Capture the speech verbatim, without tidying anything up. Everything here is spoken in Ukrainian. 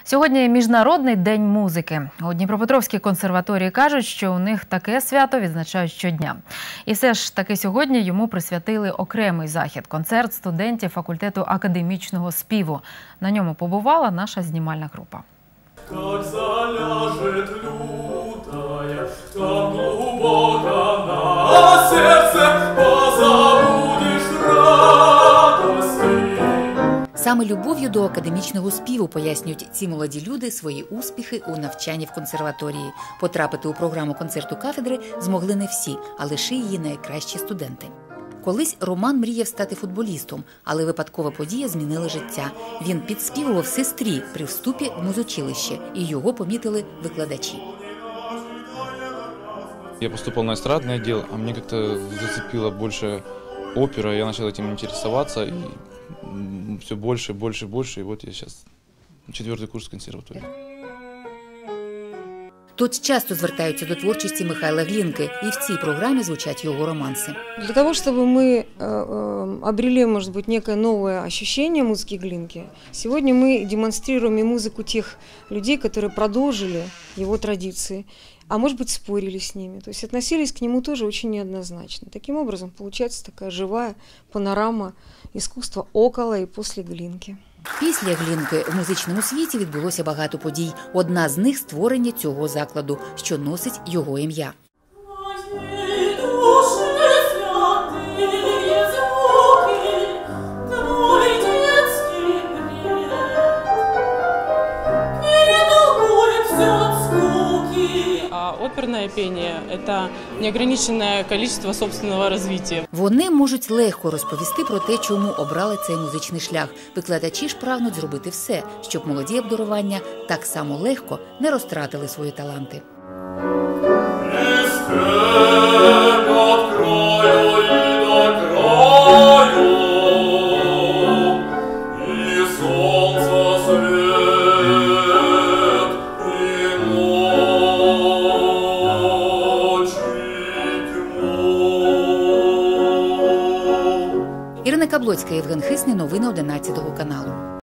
Сьогодні Міжнародний день музики. У Дніпропетровській консерваторії кажуть, що у них таке свято відзначають щодня. І все ж таки сьогодні йому присвятили окремий захід – концерт студентів факультету академічного співу. На ньому побувала наша знімальна група. Как заляжет лютая, там глубоко на сердце позабудешь радости. Саме любов'ю до академічного співу, пояснюють ці молоді люди, свої успіхи у навчанні в консерваторії. Потрапити у програму концерту кафедри змогли не всі, а лише її найкращі студенти. Колись Роман мріяв стати футболістом, але випадкова подія змінила життя. Він підспівував сестрі при вступі в музучилище, і його помітили викладачі. Я поступил на эстрадный отдел, а мне как-то зацепила больше опера, я начал этим интересоваться, и все больше, больше, больше, и вот я сейчас четвертый курс консерватории. Тут часто звертаються до творчості Михайла Глинки, і в цій програмі звучать його романси. Для того, чтобы мы обрели, может быть, некое новое ощущение музыки Глинки, сегодня мы демонстрируем и музыку тех людей, которые продолжили его традиции, а может быть, спорили с ними. То есть относились к нему тоже очень неоднозначно. Таким образом, получается такая живая панорама искусства около и после Глинки. Після Глинки в музичному світі відбулося багато подій. Одна з них – створення цього закладу, що носить його ім'я. Оперное пение – это неограниченное количество собственного развития. Вони можуть легко розповісти про те, чому обрали цей музичний шлях. Викладачі ж прагнуть зробити все, щоб молоді обдарування так само легко не розтратили свої таланти. Ірина Каблоцька, Євген Хисний, новини одинадцятого каналу.